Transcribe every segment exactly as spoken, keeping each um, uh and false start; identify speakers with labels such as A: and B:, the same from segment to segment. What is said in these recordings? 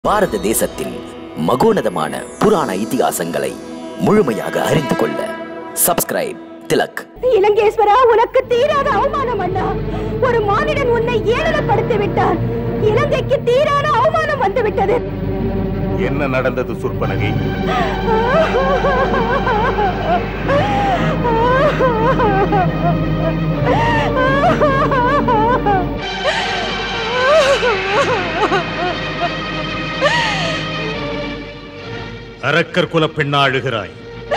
A: பாரத தேசத்தில் மகோனதமான புராண இதிகாசங்களை முழுமையாக அறிந்து கொள்ள சப்ஸ்கிரைப் திலக்.
B: இலங்கேஸ்வரா, உனக்கு தீராத அவமானம் அண்ணா. ஒரு மானிடன் உன்னை ஏளனப்படுத்தி விட்டான். இலங்கைக்கு தீரான அவமானம் வந்துவிட்டது.
C: என்ன நடந்தது சூர்பனகை? அரக்கர் குல பெண்ணா அழுகிறாய்?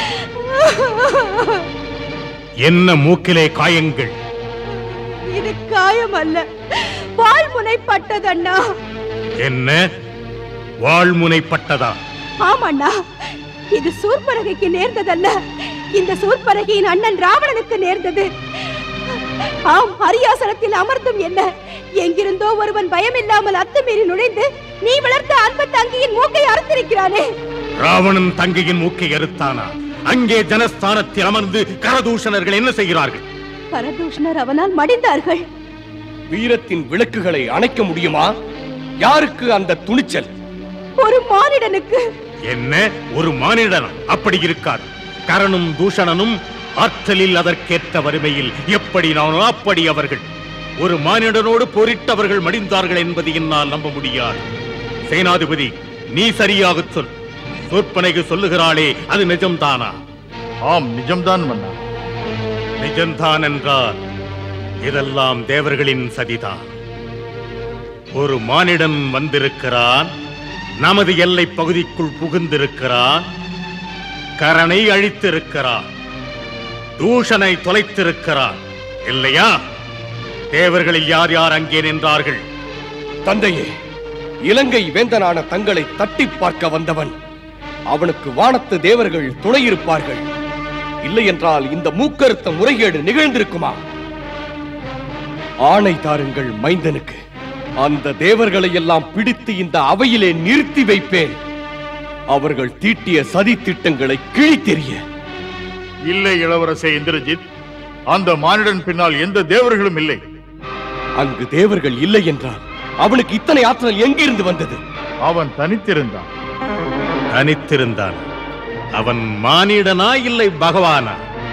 C: என்ன மூக்கிலே காயங்கள்?
B: இது காயம் அல்ல, வாழ்முனைப்பட்டதண்ணா.
C: என்ன வாழ்முனைப்பட்டதா?
B: ஆமண்ணா, இது சூர்பனகைக்கு நேர்ந்ததல்ல, இந்த சூர்பனகையின் அண்ணன் ராவணனுக்கு நேர்ந்தது. ஆம், அரியாசனத்தில் அமர்ந்தும் என்ன, எங்கிருந்தோ ஒருவன் பயமில்லாமல் அத்துமீறி நுழைந்து நீ வளர்த்த அன்பு தங்கியின் மூக்கை அறுத்திருக்கிறானே.
C: ராவணன் தங்கையின் மூக்கை அறுத்தானா? அங்கே ஜனஸ்தானத்தில் அமர்ந்து கரதூஷணர்கள் என்ன செய்கிறார்கள்?
B: கரதூஷணர் அவனால் மடிந்தார்கள்.
D: வீரத்தின் விளக்குகளை அணைக்க முடியுமா? யாருக்கு அந்த துணிச்சல்?
B: ஒரு மானிடனுக்கு.
C: என்ன, ஒரு மானிடன்? அப்படி இருக்காது. கரனும் தூஷணனும் ஆற்றலில் அதற்கேற்ற வறுமையில் எப்படி நானோ அப்படி அவர்கள். ஒரு மானிடனோடு போரிட்டவர்கள் மடிந்தார்கள் என்பது என்னால் நம்ப முடியாது. சேனாதிபதி, நீ சரியாக சொல். சூர்பனகை சொல்லுகிறாளே, அது நிஜம்தானா?
E: ஆம், நிஜம்தான் மன்னா.
C: நிஜம்தான் என்றால் இதெல்லாம் தேவர்களின் சதிதான். ஒரு மானிடன் வந்திருக்கிறான், நமது எல்லை பகுதிக்குள் புகுந்திருக்கிறான், கரனை அழித்திருக்கிறான், தூஷனை தொலைத்திருக்கிறான், இல்லையா? தேவர்களில் யார் யார் அங்கே நின்றார்கள்?
D: தந்தையே, இலங்கை வேந்தனான தங்களை தட்டி பார்க்க வந்தவன். அவனுக்கு வானத்து தேவர்கள் துணை இருப்பார்கள். இல்லை என்றால் இந்த மூக்கறுத்த முறைகேடு நிகழ்ந்திருக்குமா? ஆணை தாருங்கள் மைந்தனுக்கு. அந்த தேவர்களை எல்லாம் பிடித்து இந்த அவையிலே நிறுத்தி வைப்பேன். அவர்கள் தீட்டிய சதி திட்டங்களை கிழித்தெறிய.
E: இல்லை இளவரசே இந்திரஜித், அந்த மானிடன் பின்னால் எந்த தேவர்களும் இல்லை.
D: அங்கு தேவர்கள் இல்லை என்றால் அவனுக்கு இத்தனை ஆற்றல் எங்கிருந்து வந்தது?
E: அவன் தனித்திருந்தான்.
C: தனித்திருந்தான். அவன் மானிடனா இல்லை பகவானா?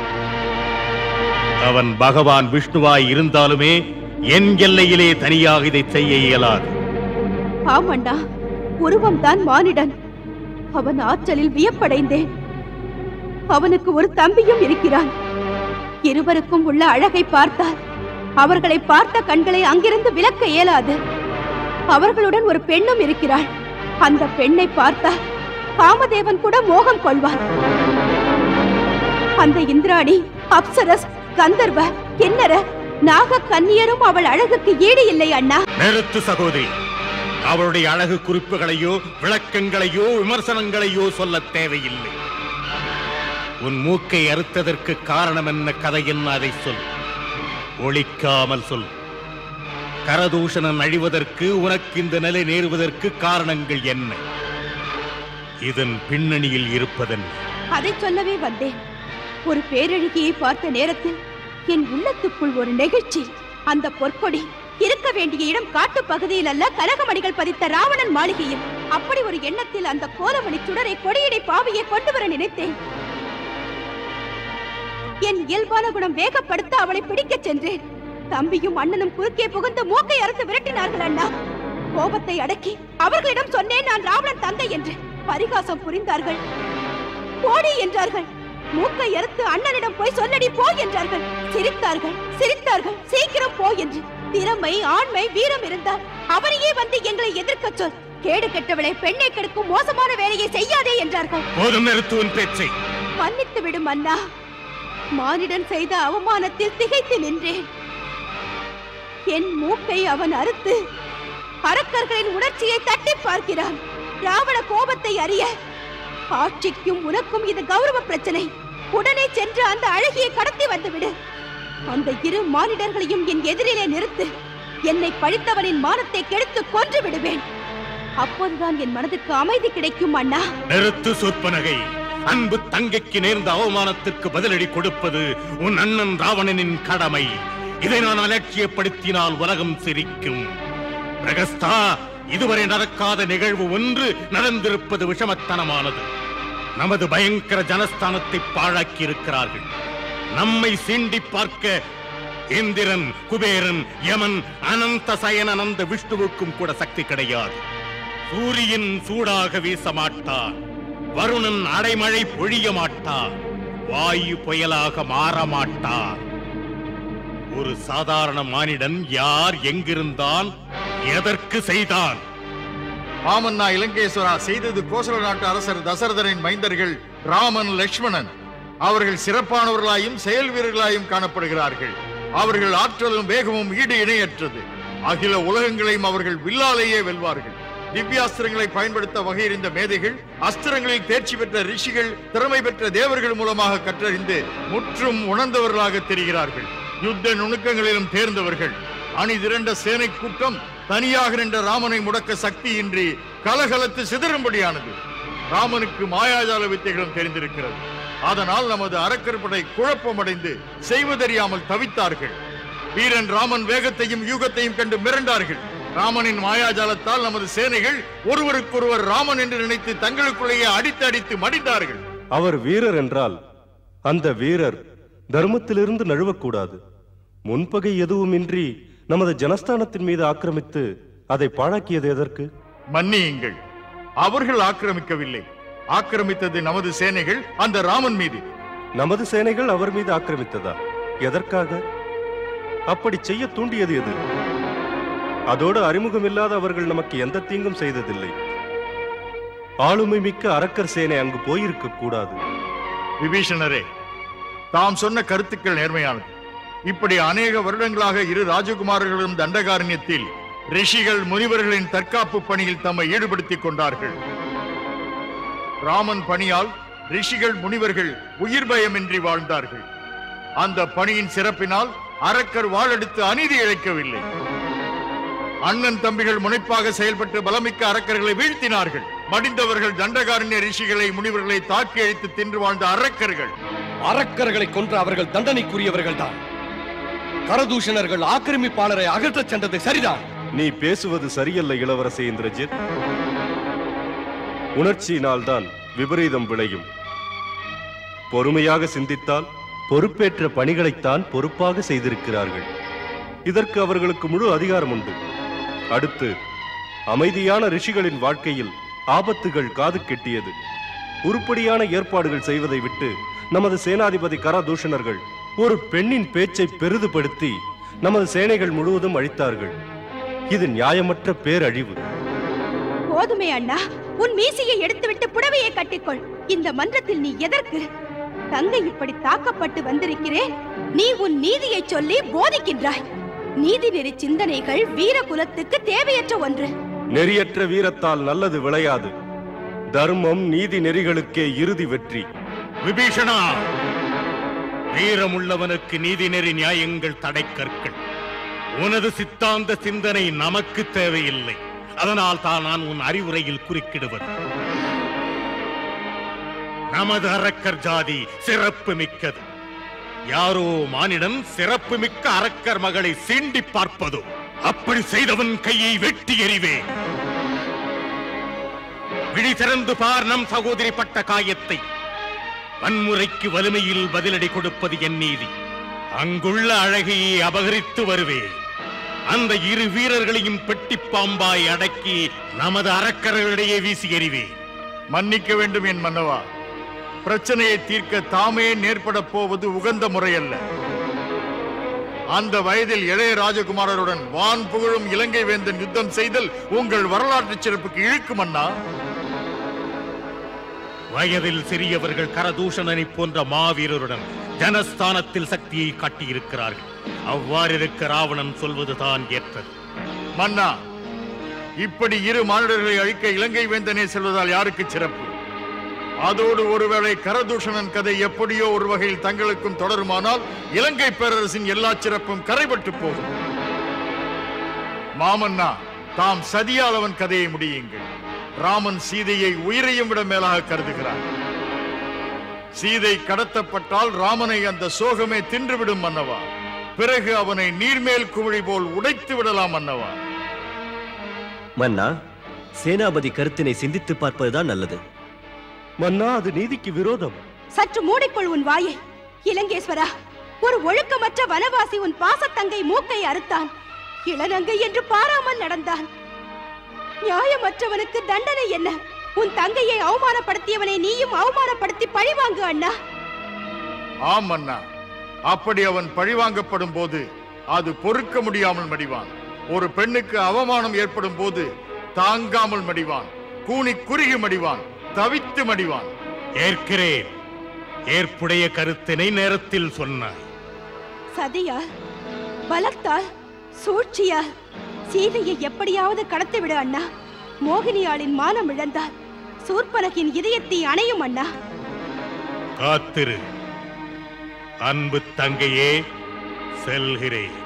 C: அவன் பகவான் விஷ்ணுவாய் இருந்தாலுமே என் எல்லையிலே தனியாக இதை செய்ய இயலாது.
B: ஆமண்ணா, உருவம் தான் மானிடன். அவன் ஆற்றலில் வியப்படைந்தேன். அவனுக்கு ஒரு தம்பியும் இருக்கிறான். இருவருக்கும் உள்ள அழகை பார்த்தால் அவர்களை பார்த்த கண்களை அங்கிருந்து விலக்க இயலாது. அவர்களுடன் ஒரு பெண்ணும் இருக்கிறாள். அந்த பெண்ணை பார்த்தால் காமதேவன் கூட மோகம் கொள்வார். அந்த இந்திராணி, அப்சரஸ், கந்தர்வ, கிண்ணற, நாக கன்னியரும் அவள் அழகுக்கு ஈடு இல்லை அண்ணா.
C: நிறுத்து சகோதரி. அவளுடைய அழகு குறிப்புகளையோ விளக்கங்களையோ விமர்சனங்களையோ சொல்ல தேவையில்லை. உன் மூக்கை அறுத்ததற்கு காரணம் என்ன, கதை என்ன, அதை சொல். ஒளிக்காமல் சொல். கரதூஷணன் அழிவதற்கு, உனக்கு இந்த நிலை நேருவதற்கு காரணங்கள் என்ன? இதன் பின்னணியில் இருப்பதன்
B: அதை சொல்லவே வந்தேன். ஒரு பேரழகியை பார்த்த நேரத்தில் என் உள்ளத்துக்குள் ஒரு நெகிழ்ச்சி. அந்த பொற்கொடி இருக்க வேண்டிய இடம் காட்டு பகுதியில் அல்ல, கனகமணிகள் பதித்த ராவணன் மாளிகையில். அப்படி ஒரு எண்ணத்தில் அந்த கோலமணி சுடரை, கொடியடை பாவையை கொண்டு வர நினைத்தேன். என் இயல்பான குணம் வேகப்படுத்த அவளை பிடிக்க சென்றேன். தம்பியும் அண்ணனும் குறுக்கே புகுந்து மூக்கை அறுத்து விரட்டினார்கள் அண்ணா. கோபத்தை அடக்கி அவர்களிடம் சொன்னேன், நான் ராவணன் தந்தை என்று. பரிகாசம் புரிந்தார்கள். போடி என்றார்கள். மூக்கை அறுத்து அண்ணனிடம் போய் சொல்லடி போ என்றார்கள். சிரித்தார்கள் சிரித்தார்கள் சீக்கிரம் போ என்று. திறமை, ஆண்மை, வீரம் இருந்தால் அவரையே வந்து எங்களை எதிர்க்க சொல். கேடு கெட்டவளை, பெண்ணை கெடுக்கும் மோசமான வேலையை செய்யாதே என்றார்கள்.
C: போதும், நிறுத்துவன் பேச்சை.
B: மன்னித்து விடும் அண்ணா. மானிடன் செய்த அவமானத்தில் திகைத்து நின்றேன். என் மூக்கை அவன் அறுத்து அரக்கர்களின் உணர்ச்சியை தட்டி பார்க்கிறான். ராவண கோபத்தை அறிய, ஆட்சிக்கும் உனக்கும் இது கௌரவ பிரச்சனை. உடனே சென்று அந்த அழகியை கடத்தி வந்துவிடு. அந்த இரு மானிடர்களையும் என் எதிரிலே நிறுத்து. என்னை பழித்தவனின் மானத்தை கெடுத்து கொன்று விடுவேன். அப்போதுதான் என் மனதுக்கு அமைதி கிடைக்கும் அண்ணா.
C: நிறுத்து சூர்பனகை. அன்பு தங்கைக்கு நேர்ந்த அவமானத்துக்கு பதிலடி கொடுப்பது உன் அண்ணன் ராவணனின் கடமை. இதை நான் அலட்சியப்படுத்தினால் உலகம் சிரிக்கும். பிரகஸ்தா, இதுவரை நடக்காத நிகழ்வு ஒன்று நடந்திருப்பது விஷமத்தனமானது. நமது பயங்கர ஜனஸ்தானத்தை பாழாக்கி இருக்கிறார்கள். நம்மை சீண்டி பார்க்க இந்திரன், குபேரன், யமன், அனந்த சயன அனந்த விஷ்ணுவுக்கும் கூட சக்தி கிடையாது. சூரியன் சூடாக வீச மாட்டார், வருணன் அடைமழை பொழிய மாட்டார், வாயு புயலாக மாற மாட்டார். ஒரு சாதாரண மானிடன் யார், எங்கிருந்தான், எதற்கு செய்தான்?
E: ஆமன்னா இலங்கேஸ்வரா, செய்தது கோசல நாட்டு அரசர் தசரதரின் மைந்தர்கள் ராமன், லட்சுமணன். அவர்கள் சிறப்பானவர்களாயும் செயல் வீரர்களாயும் காணப்படுகிறார்கள். அவர்கள் ஆற்றலும் வேகமும் ஈடு இணையற்றது. அகில உலகங்களையும் அவர்கள் வில்லாலேயே வெல்வார்கள். திவ்யாஸ்திரங்களை பயன்படுத்த வகையறிந்த மேதைகள், அஸ்திரங்களில் தேர்ச்சி பெற்ற ரிஷிகள், திறமை பெற்ற தேவர்கள் மூலமாக கற்றறிந்து முற்றும் உணர்ந்தவர்களாக தெரிகிறார்கள். யுத்த நுணுக்கங்களிலும் தேர்ந்தவர்கள். அணி திரண்ட சேனை கூட்டம் தனியாக நின்ற ராமனை முடக்க சக்தியின்றி கலகலத்து சிதறும்படியானது. ராமனுக்கு மாயாஜால வித்தைகளும் தெரிந்திருக்கிறது. அதனால் நமது அரக்கற்படை குழப்பமடைந்து செய்வதறியாமல் தவித்தார்கள். வீரன் ராமன் வேகத்தையும் யூகத்தையும் கண்டு மிரண்டார்கள். ராமனின் மாயாஜாலத்தால் நமது சேனைகள் ஒருவருக்கொருவர் ராமன் என்று நினைத்து தங்களுக்குள்ளேயே அடித்து அடித்து மடிந்தார்கள்.
F: அவர் வீரர் என்றால் அந்த வீரர் தர்மத்திலிருந்து நழுவக்கூடாது. முன்பகை எதுவுமின்றி நமது ஜனஸ்தானத்தின் மீது ஆக்கிரமித்து அதை பாழாக்கியது எதற்கு?
E: மன்னியுங்கள், அவர்கள் ஆக்கிரமிக்கவில்லை. ஆக்கிரமித்தது நமது சேனைகள் அந்த ராமன் மீது.
F: நமது சேனைகள் அவர் மீது ஆக்கிரமித்ததா? எதற்காக? அப்படி செய்ய தூண்டியது எது? அதோடு அறிமுகமில்லாத அவர்கள் நமக்கு எந்த தீங்கும் செய்ததில்லை. ஆளுமை மிக்க அரக்கர் சேனை அங்கு போயிருக்க கூடாது.
E: விபீஷணரே, தாம் சொன்ன கருத்துக்கள் நேர்மையானது. இப்படி அநேக வருடங்களாக இரு ராஜகுமாரர்களும் தண்டகாரண்யத்தில் ரிஷிகள் முனிவர்களின் தற்காப்பு பணியில் தம்மை ஈடுபடுத்திக் கொண்டார்கள். ராமன் பணியால் ரிஷிகள் முனிவர்கள் உயிர் பயமின்றி வாழ்ந்தார்கள். அந்த பணியின் சிறப்பினால் அரக்கர் வாளெடுத்து அநீதி இழைக்கவில்லை. அண்ணன் தம்பிகள் முனைப்பாக செயல்பட்டு பலமிக்க அரக்கர்களை வீழ்த்தினார்கள். மடிந்தவர்கள் தண்டகாரண்ய ரிஷிகளை முனிவர்களை தாக்கி அழித்து தின்று வாழ்ந்த அரக்கர்கள்.
D: அரக்கர்களை கொன்ற அவர்கள் தண்டனைக்குரியவர்கள் தான். கரதூஷணர்கள் ஆக்கிரமிப்பாளரை அகற்றச் சென்றது சரிதான்.
F: நீ பேசுவது சரியல்ல இளவரசே இந்திரஜித். உணர்ச்சியினால் தான் விபரீதம் விளையும். பொறுமையாக சிந்தித்தால் பொறுப்பேற்ற பணிகளைத்தான் பொறுப்பாக செய்திருக்கிறார்கள். இதற்கு அவர்களுக்கு முழு அதிகாரம் உண்டு. அடுத்து, அமைதியான ரிஷிகளின் வாழ்க்கையில் ஆபத்துகள் காது கெட்டியது. உருப்படியான ஏற்பாடுகள் செய்வதை விட்டு நமது சேனாதிபதி கரதூஷணர்கள் ஒரு பெண்ணின் பேச்சை பெரிதுபடுத்தி நமது சேனைகள் முழுவதும் அழித்தார்கள். இது நியாயமற்ற பேரழிவு.
B: போதுமே அண்ணா, உன் மீசையை எடுத்துவிட்டு புடவையை கட்டிக்கொள். இந்த மன்றத்தில் நீ எதற்கு? தங்கை இப்படி தாக்கப்பட்டு வந்திருக்கிறேன், நீ உன் நீதியை சொல்லி போதிக்கின்றாய். நீதி நெறி சிந்தனைகள் வீர குலத்துக்கு தேவையற்ற ஒன்று.
F: நெறியற்ற வீரத்தால் நல்லது விளையாது. தர்மம் நீதி நெறிகளுக்கே இறுதி வெற்றி.
C: விபீஷணா, வீரமுள்ளவனுக்கு நீதி நெறி நியாயங்கள் தடை கற்கள். உனது சித்தாந்த சிந்தனை நமக்கு தேவையில்லை. அதனால் தான் நான் உன் அறிவுரையில் குறுக்கிடுவது. நமது அரக்கர் ஜாதி சிறப்பு மிக்கது. யாரோ மானிடன் சிறப்பு மிக்க அரக்கர் மகளை சீண்டி பார்ப்பதோ? அப்படி செய்தவன் கையை வெட்டி எறிவே. விழி திறந்து பார் நம் சகோதரி பட்ட காயத்தை. வன்முறைக்கு வலிமையில் பதிலடி கொடுப்பது என் நீதி. அங்குள்ள அழகையை அபகரித்து வருவேன். அந்த இரு வீரர்களையும் பெட்டி பாம்பாய் அடக்கி நமது அரக்கர்களிடையே வீசி எறிவேன்.
E: மன்னிக்க வேண்டும் என் மன்னவா. பிரச்சனையை தீர்க்க தாமே நேர்பட போவது உகந்த முறையல்ல. அந்த வயதில் இளைய ராஜகுமாரருடன் வான் புகழும் இலங்கை வேந்தன் யுத்தம் செய்தல் உங்கள் வரலாற்று சிறப்புக்கு இழுக்கும் அண்ணா.
C: வயதில் சிறியவர்கள் கரதூஷணனை போன்ற மாவீரருடன் ஜனஸ்தானத்தில் சக்தியை காட்டியிருக்கிறார்கள். அவ்வாறிருக்க ராவணன் சொல்வதுதான் ஏற்றது.
E: மன்னா, இப்படி இரு மானிடர்களை அழிக்க இலங்கை வேந்தனே செல்வதால் யாருக்கு சிறப்பு? அதோடு ஒருவேளை கரதூஷணன் கதை எப்படியோ ஒரு வகையில் தங்களுக்கும் தொடருமானால் இலங்கை பேரரசின் எல்லா சிறப்பும் கரைபட்டு போகும். மாமன்னா, தாம் சதியால் அவன் கதையை முடியுங்கள். ராமன் சீதையை உயிரையும் விட மேலாக கருதுகிறார். சீதை கடத்தப்பட்டால் ராமனை அந்த சோகமே தின்றுவிடும் மன்னவா. பிறகு அவனை நீர்மேல் குமிழி போல் உடைத்து விடலாம் மன்னவா.
G: மன்னா, சேனாபதி கருத்தினை சிந்தித்து பார்ப்பதுதான் நல்லது.
F: மன்னா, அது நீதிக்கு விரோதம்.
B: சற்று மூடிக்கொள் உன் வாயை. இலங்கேஸ்வரா, ஒரு ஒழுக்கமற்ற வனவாசி உன் பாசத்தங்கை மூக்கை அறுத்தான். இளநங்கை என்று பாராமல் நடந்தான். நியாயமற்றவனுக்கு தண்டனை என்ன? உன் தங்கையை அவமானப்படுத்தியவனை நீயும் அவமானப்படுத்தி பழிவாங்கு அண்ணா.
E: ஆம் அண்ணா, அப்படி அவன் பழிவாங்கப்படும் போது அது பொறுக்க முடியாமல் மடிவான். ஒரு பெண்ணுக்கு அவமானம் ஏற்படும் போது தாங்காமல் மடிவான், கூனி குறுகி மடிவான், தவித்து மடிவான்.
C: ஏற்கிறேன். ஏற்புடைய கருத்தினை நேரத்தில் சொன்னாய்.
B: சதியால், பலத்தால், சூழ்ச்சியால் சீதையை எப்படியாவது கடத்திவிடு அண்ணா. மோகினியாளின் மானம் இழந்தால் சூர்பனகின் இதயத்தை அணையும் அண்ணா.
C: காத்திரு அன்பு தங்கையே, செல்கிறேன்.